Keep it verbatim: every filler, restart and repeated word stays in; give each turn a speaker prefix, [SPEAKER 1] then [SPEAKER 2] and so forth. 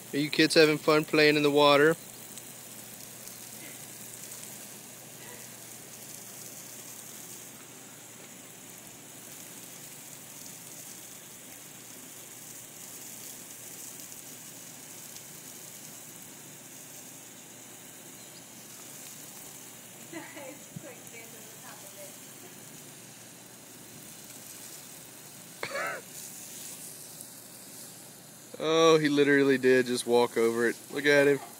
[SPEAKER 1] Are you kids having fun playing in the water? Oh, he literally did just walk over it. Look at him.